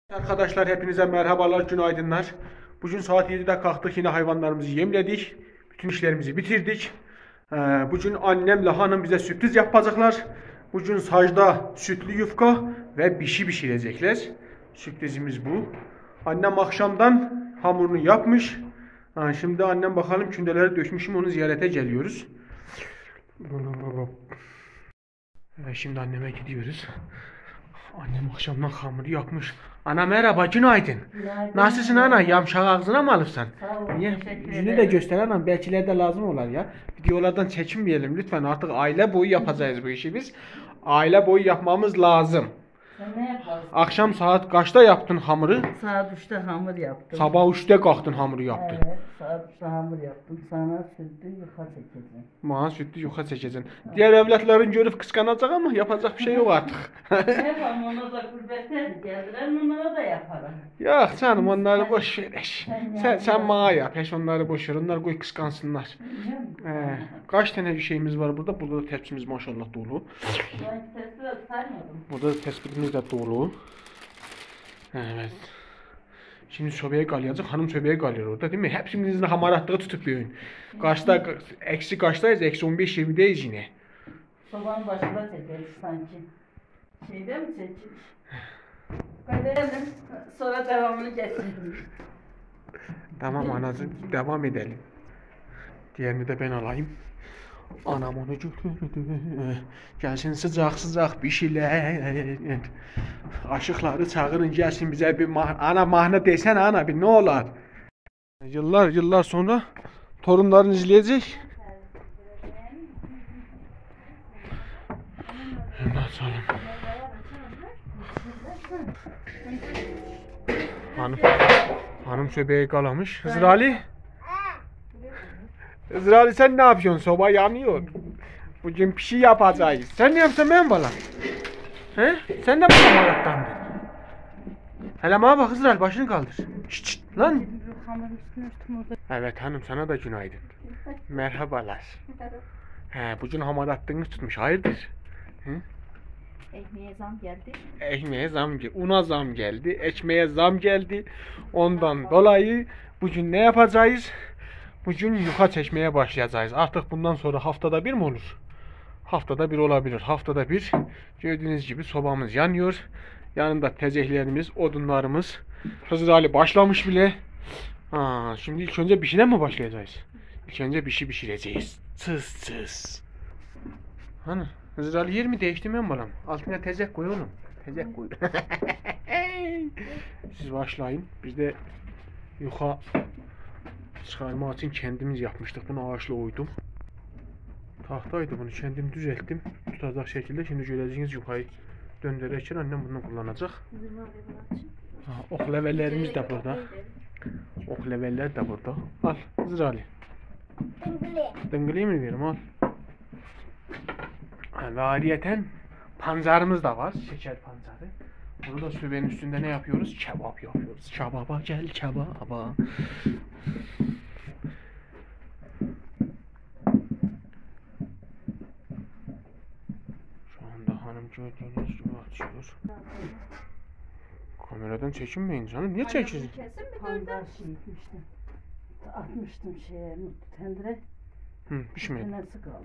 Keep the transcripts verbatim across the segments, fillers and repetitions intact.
Arkadaşlar hepinize merhabalar, günaydınlar. Bugün saat yedide kalktık, yine hayvanlarımızı yemledik. Bütün işlerimizi bitirdik. Ee, bugün annemle hanım bize sürpriz yapacaklar. Bugün sacda sütlü yufka ve bişi pişirecekler. Sürprizimiz bu. Annem akşamdan hamurunu yapmış. Ha, şimdi annem bakalım kündeleri dökmüşüm, onu ziyarete geliyoruz. Evet, şimdi anneme gidiyoruz. Annem akşamdan hamuru yapmış. Ana merhaba, günaydın. Günaydın. Nasılsın ana? Yamşak ağzına mı alıpsan? Sağ ol, Niye? teşekkür Yüzünü de ederim. göster anam. Belkiler de lazım olar ya. Videolardan çekinmeyelim lütfen. Artık aile boyu yapacağız bu işi biz. Aile boyu yapmamız lazım. Sen ne yaparsın? Akşam saat kaçta yaptın hamuru? Saat üçte hamur yaptım. Sabah üçte kalktın hamuru yaptın. Evet, saat üçte hamur yaptım. Sana sütlü yuka çekeceğim. Bana sütlü yuka çekeceksin. Diğer evlatların görüp kıskanacak ama yapacak bir şey yok artık. Ne yapalım, ona da gurbette geldiler, onlara da yaparım. Yok canım, onları boş ver. eş. Sen Sen, yap, sen yap. bana yap. Eş onları boş ver. Onlar koy kıskansınlar. Ee, kaç tane bir şeyimiz var burada? Burada da tepsimiz maşallah dolu. Ben sesle saymadım. Burada da tespitimiz de dolu. Evet. Şimdi sobaya kalayacak. Hanım sobaya kalıyor orada değil mi? Hepsimizin hamaratlığı tutup bir ön. Kaçta, eksi kaçtayız? Eksi on beş yirmideyiz yine. Sobanın başında çekeriz sanki. Şeyde mi çekeriz? Gidelim, sonra devamını getirelim. Tamam anacığım, devam edelim. Diğerini de ben alayım. Anam onu götürdü. Gelsin sıcak sıcak bir şeyler. Aşıkları çağırın gelsin bize bir mah ana mahne desene ana bir ne olar. Yıllar yıllar sonra torunların izleyecek. Hemen açalım. Hanım, hanım söbeği kalamış. Hızır Ali. Hızır Ali sen ne yapıyorsun? Soba yanıyor. Bugün bir şey yapacağız. Sen ne yapsan ben bana? He? Sen de bana marattandın. Hele bana bak Hızır Ali, başını kaldır. Şşt, şşt lan. Evet hanım, sana da günaydın. Merhabalar. He, bugün hamarattığınız tutmuş. Hayırdır? Hı? Ekmeğe zam geldi. Ekmeğe zam geldi. Una zam geldi. Ekmeğe zam geldi. Ondan dolayı bugün ne yapacağız? Bugün yuka çekmeye başlayacağız. Artık bundan sonra haftada bir mi olur? Haftada bir olabilir. Haftada bir. Gördüğünüz gibi sobamız yanıyor. Yanında tezehlerimiz, odunlarımız. Hızır Ali başlamış bile. Ha, şimdi ilk önce pişine mi başlayacağız? İlk önce pişi pişireceğiz. Tıs tıs. Hani? Hızır Ali yer mi değişti mi balam? Altına tezek koy oğlum. Tezek koy. Siz başlayın. Biz de yuka çıkarma için kendimiz yapmıştık. Bunu ağaçla oydum. Tahtaydı, bunu kendim düzelttim. Tutacak şekilde. Şimdi göreceğiniz yukayı döndürerek annem bunu kullanacak. Ha, ok levellerimiz de burada. Ok leveller de burada. Al Hızır Ali. Dıngılı mı diyorum, al. Ve ayrıyeten pancarımız da var. Şeker pancarı. Bunu da sübenin üstünde ne yapıyoruz? Kebap yapıyoruz. Kebaba gel kebaba. Şu anda hanım gördüğünüz gibi açıyor. Kameradan çekinmeyin canım. Niye çekiyorsun? Kesin mi Pancar gördün? şey etmiştim. Atmıştım şeye, tendire. Hı, pişmedi. Nesi kaldı.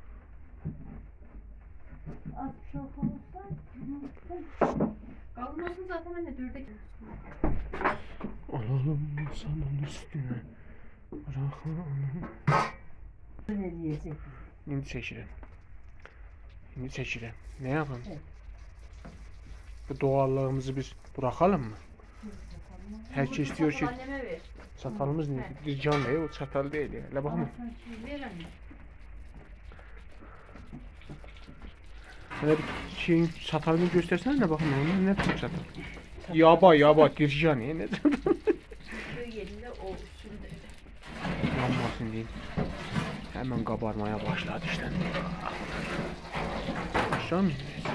Az çok olsa. Kavurmasın zaten anne dörde. Alalım masanın üstüne. Bırakalım. Ne diyecek? Şimdi çekilelim. Şimdi çekilelim. Ne yapalım? Evet. Bu doğallığımızı biz bırakalım mı? Herkes diyor ki Anneme ver. çatalımız ne? Bir can değil, o çatal değil ya. La bakma. Ver anne. Hele bir şeyin çatalını göstersene de bakma. Onun ne tür çatal? Yaba yaba dircan ya ne çatal? Köy yerinde o usulde. Yanmasın diyeyim. Hemen kabarmaya başladı işte. Aşağı mı ineceğiz?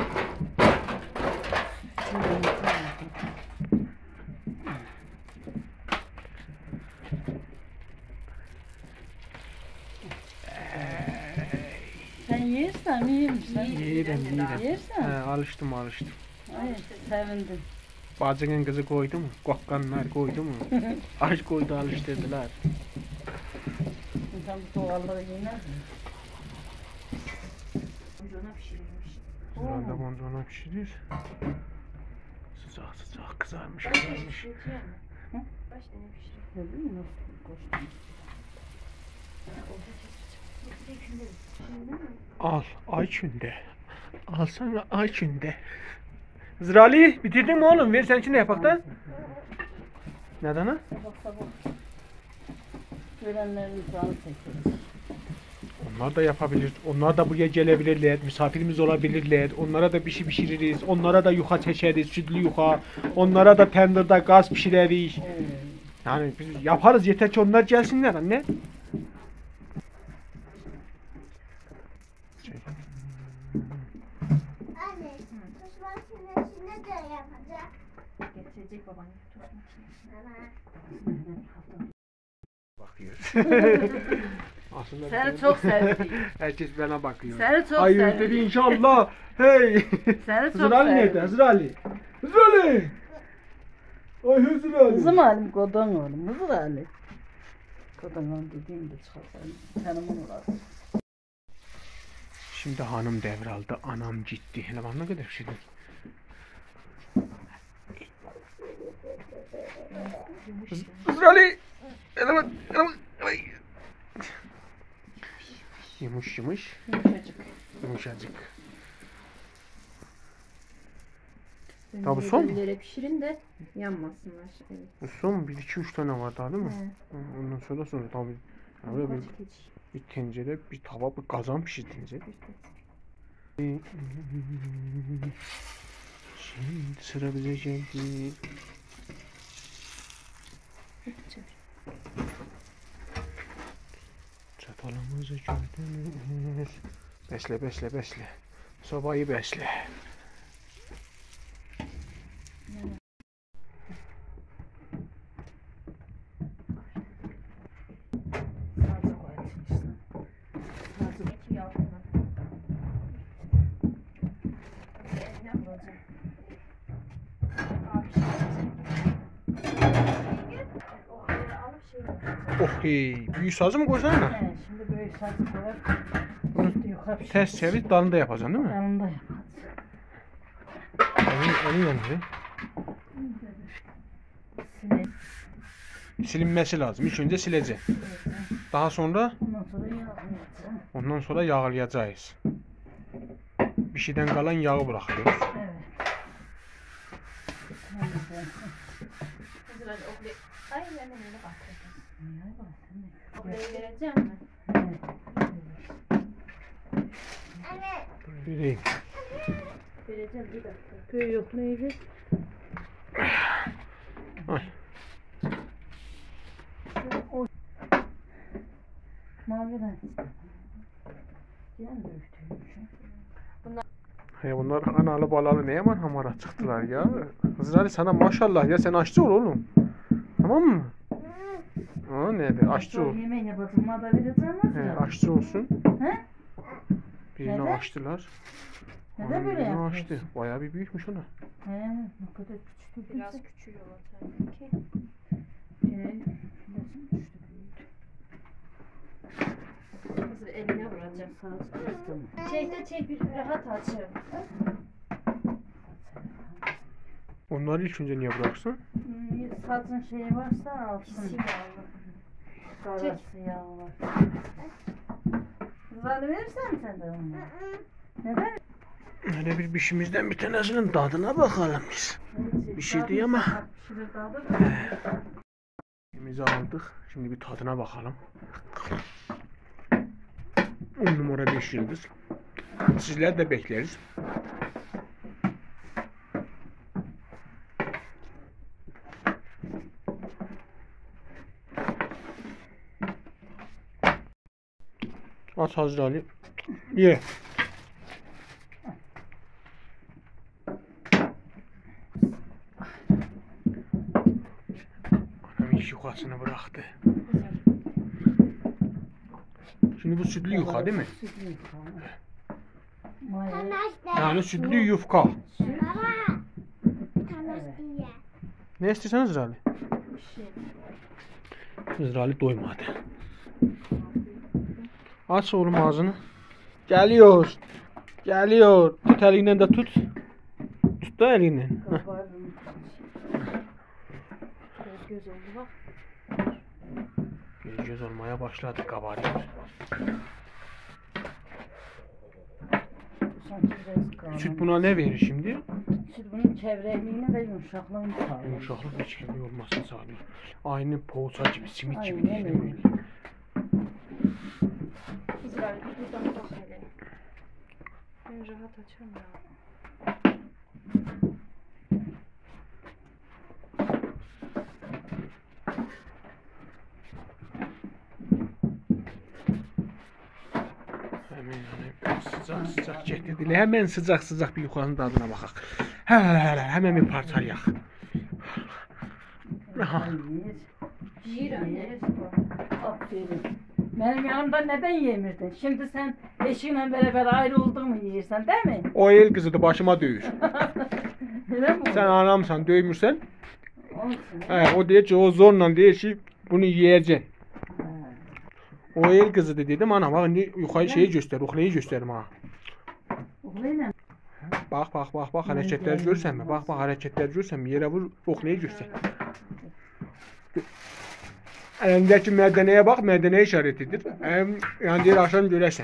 Sen yersen iyiymiş lan. Yerim yerim. Yersen. He, alıştım alıştım. Ay sevindim. Bacının kızı koydu mu? Kokkanlar koydu mu? Aç koydu alıştırdılar. İnsan bu soğanları yemez mi? Bujona pişirilmiş. Herhalde boncuğuna pişirir. Sıcak sıcak kızarmış Baş kızarmış. pişiriyor Hı? mu? Baş ne pişiriyor? Ne bileyim nasıl koştum. Orada çok bir de şimdi. Şimdi mi? Al Ayçün'de. Al sana Ayçün'de. Zırali bitirdin mi oğlum? Ver sen içinde yapak da. Neden ha? Sabah sabah. Görenlerin canı çekilir. Onlar da yapabilir. Onlar da buraya gelebilirler. Misafirimiz olabilirler. Onlara da bir şey pişiririz. Onlara da yuha çeşeriz. Sütlü yuha. Onlara da tenderda gaz pişiririz. Oo. Yani biz yaparız. Yeter ki onlar gelsinler anne. Anne, tuş makinesini de yapacak. Getirecek baban tost makinesini. Ama Bakıyor. Aslında Seni çok sevdim. herkes bana bakıyor. Seni çok Hayırdır sevdim. inşallah. Hey. Seni çok Zırali nerede? sevdim. Zırali. Zırali. Ay Zırali. Kızım halim kodan oğlum. Kızım halim. Kodan oğlum dediğim de çıkarsan. Tanımın olasın. Şimdi hanım devraldı. Anam gitti. Hele bana ne kadar şimdi. Zırali. Hele bak. Hele bak. Ay. Yumuş yumuş. Yumuşacık. Yumuşacık. Ben Tabii de son mu? biberlere pişirin de yanmasınlar. Evet. Bu son bir iki üç tane var daha değil mi? He. Hı, Ondan sonra sonra tabii. Yani böyle bir, bir tencere, bir tava, bir kazan pişirdiniz. Şimdi sıra bize geldi. Çatalımızı gördünüz. Besle besle besle. Sobayı besle. Sadece koyatın işte. Eti yağına. Eline vuracağım. Abi şey O ayarı alıp şey yapacağım. Oh hey. Büyük sazı mı koysana? He, şimdi böyle sadece koyar. Bunu Üstü yukarı pişir. ters çevir dalında yapacaksın değil mi? Yanında yaparız. Elin, elin yanında. Sinek. Silinmesi lazım. İlk önce sileceksin. Daha sonra Ondan sonra yağ yapacağım. ondan sonra yağlayacağız. Bir şeyden kalan yağı bırakıyoruz. Evet. Temizlensin. Hazır hadi okle. Ay ben de öyle bakacağım. Niye var sen de? Okleyi vereceğim mi? Evet. anne, Vereyim. Vereceğim bir dakika. Köy yok neydi? Ay. O mavi renk. Yan dövüştüymüşüm. He bunlar analı balalı ne yaman hamara çıktılar ya. Hızır Ali sana maşallah ya sen aşçı ol oğlum. Tamam mı? Aa nerede? Aşçı ol. Yemeği yapalım. Bana da vereceğim He, ya. aşçı olsun. He? Birini Neden? açtılar. Neden Onun böyle birini yapıyorsun? açtı. Bayağı bir büyükmüş ona. He, ne kadar küçük. Biraz küçüğü var tabii ki. Ee, şurası düştü büyüdü. Hazır eline vuracağım. Sağ olsun. Şeyde çek bir rahat açarım. Onları ilk önce niye bıraksın? Hmm, Sazın şeyi varsa alsın. Pisi yağlı. Karası yağı var. Kızlarını verirsen sen de onu. Neden? Hele bir bişimizden bir tanesinin tadına bakalım biz. Bir şey değil ama. Pişirir dağılır. Yemeğimizi aldık. Şimdi bir tadına bakalım. On numara beş yıldız. Sizler de bekleriz. At Hazır Ali. Ye. Anam iş yukasını bıraktı. Şimdi bu sütlü yuka değil mi? Sütlü yuka. Maya. tanıştı. Yani sütlü yufka. Baba, tanıştı ya. Ne istiyorsan Zırali? Bir şey. Zırali doymadı. Aç oğlum ağzını. Geliyor. Geliyor. Tut elinden de tut. Tut da elinden. Heh. Kabarım. Göz oldu bak. Göz göz olmaya başladı, kabarıyor. Sanki biraz kalın. Süt buna ne verir şimdi? Süt bunun çevreliğini ve yumuşaklığını sağlıyor. Yumuşaklık ve çiğli olmasını sağlıyor. Aynı poğaça gibi, simit gibi Aynen değil mi? öyle. İzrail buradan bak hele. Ben rahat açıyorum ya. Hemen hemen sıcak sıcak getirdiler. Hemen sıcak sıcak bir yukarının tadına bakak. Hele hele hemen bir parçalayak. Aha. Yiyir anne. Aferin. Benim yanımda neden yemirdin? Şimdi sen eşinle beraber ayrı oldun mu yiyirsen değil mi? O el kızı da başıma dövür. Öyle mi? Sen anamsan dövmürsen. Olsun. He, o diyor ki o zorla diyor ki bunu yiyeceksin. Ha. O el kızı da dedim ana bak şimdi yukarı şeyi göster, ukleyi gösterim ha. Oğluyla Bak bak bak bak hareketler görsen mi? Bak bak hareketler görsen mi? Yere vur ukleyi göster. Elindeki merdaneye bak, merdane işaretidir. Em, yani diğer akşam görersen.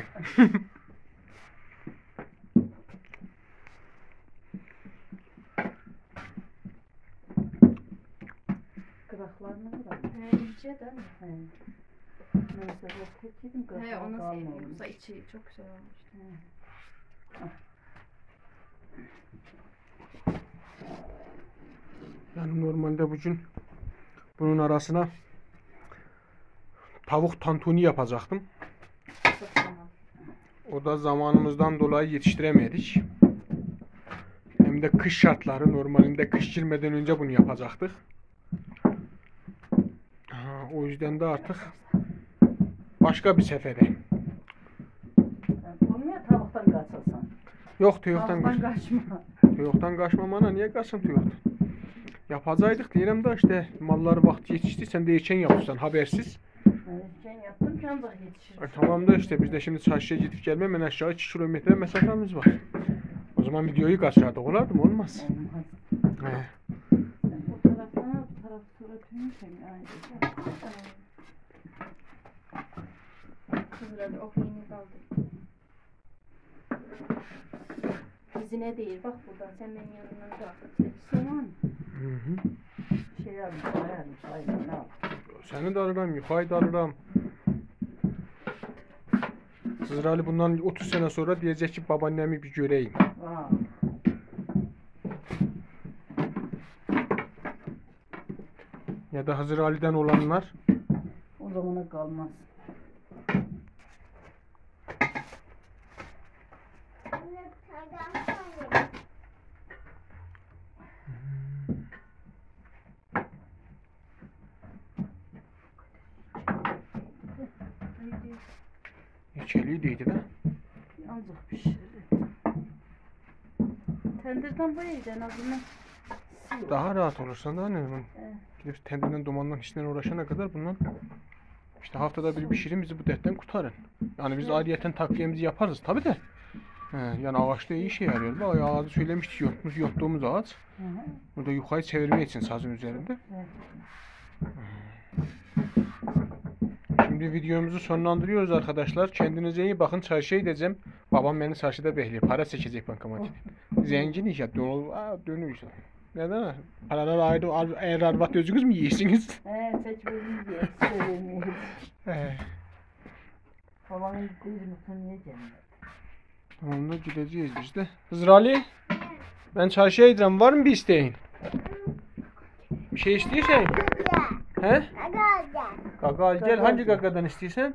kıraklarını bırak. He ince de mi? He. Neyse bu tek yedim He kıraklar onu kalmamış. sevmiyorum. Yoksa içi çok güzel olmuş. Yani normalde bugün bunun arasına tavuk tantuni yapacaktım. Çok tamam. O da zamanımızdan dolayı yetiştiremedik. Hem de kış şartları, normalinde kış girmeden önce bunu yapacaktık. Ha, o yüzden de artık başka bir sefere. Yani olmuyor tavuktan kaçarsan. Yok tüyoktan Tavuktan kaç. kaçma. Tüyoktan kaçmamana niye kaçsın tüyoktan? Yapacaktık diyelim de işte malları vakti yetişti sen de geçen yapırsan habersiz. Yani şey yaptım ki ancak yetişir. E, tamam da işte biz de şimdi çarşıya gidip gelmem en aşağı iki kilometre mesafemiz var. O zaman videoyu kaçırdık olardı mı? Olmaz. Olmaz. He. Sen o taraftan al, bu taraf suratını sen yani. İzrail oklayını kaldı. Dizine değil bak buradan sen benim yanımdan kalk. Soğan. Hı hı. Şey almış, ayarmış, aynen al. Seni de ararım, yukarı da ararım. Hızır Ali bundan otuz sene sonra diyecek ki babaannemi bir göreyim. Vay. Ya da Hızır Ali'den olanlar O zamana kalmaz. içeliydi de. Ancak pişirir. Tendirden bu iyiydi en azından. Siyah. Daha rahat olursan da ne? Evet. Gidip tendinden dumandan işten uğraşana kadar bundan işte haftada bir pişirin bizi bu dertten kurtarın. Yani biz Evet. ayrıyeten takviyemizi yaparız tabi de. He, yani ağaçta iyi işe yarıyor. Bak ağacı söylemiştik yontmuş, yonttuğumuz ağaç. Hı hı. Burada yukarı çevirme için sazın üzerinde. Evet. Şimdi videomuzu sonlandırıyoruz arkadaşlar. Kendinize iyi bakın. Çarşıya gideceğim. Babam beni çarşıda bekliyor. Para çekecek bankamatik. Zengin ya. Dönüyor. Aa, dönüyor işte. Neden? Paralar ayrı. al- Eğer arvat özünüz mü yiyorsunuz? He, seçmeliyiz diye söylemiyoruz. He. Babanın kuyruğunu yiyeceğim. Tamam da gideceğiz biz de. Hızır Ali. Ben çarşıya gideceğim. Var mı bir isteğin? Bir şey istiyorsan? He? Gaga gel. Hangi gagadan istiyorsan?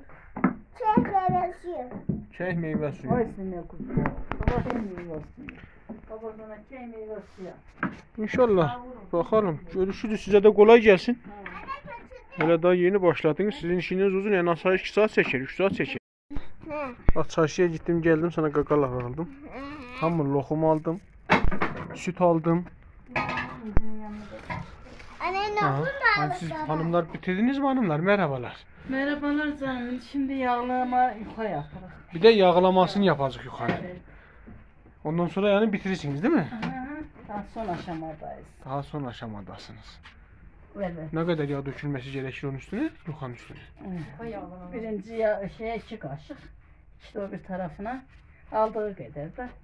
Çay meyve suyu. Vay sene kuzum. Baba ben meyvesi. Baba sana çay meyvesi ya. İnşallah. Bakalım. Görüşürüz. Size de kolay gelsin. Hele daha yeni başladınız. Sizin işiniz uzun. En az iki saat çeker. üç saat çeker. Bak çarşıya gittim geldim. Sana gagalar aldım. Hamur lokum aldım. Süt aldım. Anne ne Ha, oldu hani da siz baba? hanımlar bitirdiniz mi hanımlar? Merhabalar. Merhabalar canım. Şimdi yağlama yuka yaparız. Bir de yağlamasını yapacak yukarı. Evet. Ondan sonra yani bitirirsiniz değil mi? Hı hı. Daha son aşamadayız. Daha son aşamadasınız. Evet. Ne kadar yağ dökülmesi gerekir onun üstüne? Yukanın üstüne. Bayağı. Birinci ya, şeye iki kaşık. İşte o bir tarafına aldığı kadar da.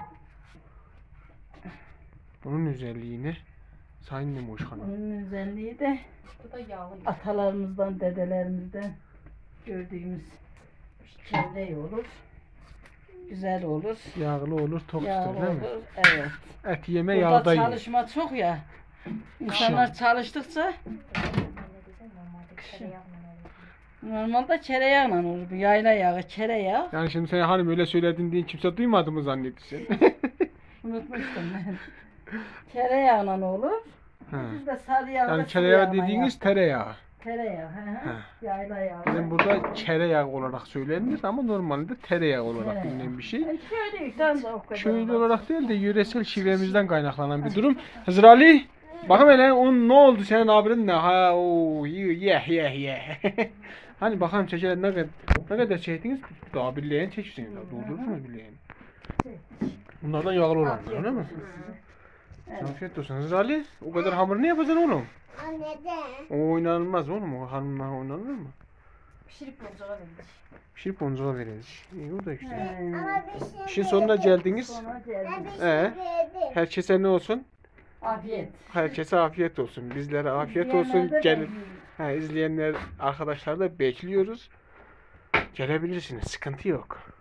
Bunun özelliğini Sayın Nemoş Hanım. Onun özelliği de Bu da yağlı. atalarımızdan, dedelerimizden gördüğümüz çevre olur. Güzel olur. Yağlı olur, tok Yağlı tutar değil mi? olur. Evet. Et yeme Burada yağda yiyin. çalışma çok ya. İnsanlar çalıştıkça Normalde tereyağla olur. normalde çereyağla olur. Bu yayla yağı, çereyağı. Yani şimdi sen hanım öyle söyledin diye kimse duymadı mı zannediyorsun? Unutmuştum ben. Çereyağla olur. Ha. Biz de sarı yağla Yani sıvı tereyağı yağla dediğiniz yap- tereyağı. tereyağı. He he. Ha. Yayla yağı. Bizim burada çereyağı olarak söylenir ama normalde tereyağı olarak Tereyağı. bilinen bir şey. Yani köylüyükten de o kadar. Köylü olur. olarak değil de yöresel şivemizden kaynaklanan bir durum. Hızır Ali, bakın hele onun ne oldu senin abinin ne? Ha o ye ye ye. Hani bakalım çekeler ne kadar ne kadar çektiniz? Daha bir leğen çekiyorsunuz. Doldurursunuz bir leğen. Bunlardan yağlı olanlar Afiyet öyle mi? olsun size. Evet. Afiyet olsun. Hızır Ali, o kadar hamur ne yapacaksın oğlum? Anne de. O oynanılmaz oğlum. O hanımla oynanır mı? Pişirip boncuğa verir. Pişirip oncuğa veririz. İyi o da güzel. He. Ama bir şey İşin sonuna geldiniz. Sonra Ben geldik. bir şey Ee? yedim. Herkese ne olsun? Afiyet. Herkese afiyet olsun. Bizlere afiyet olsun. İzleyenler de Gelin. bekliyor. Ha, izleyenler arkadaşlar da bekliyoruz. Gelebilirsiniz. Sıkıntı yok.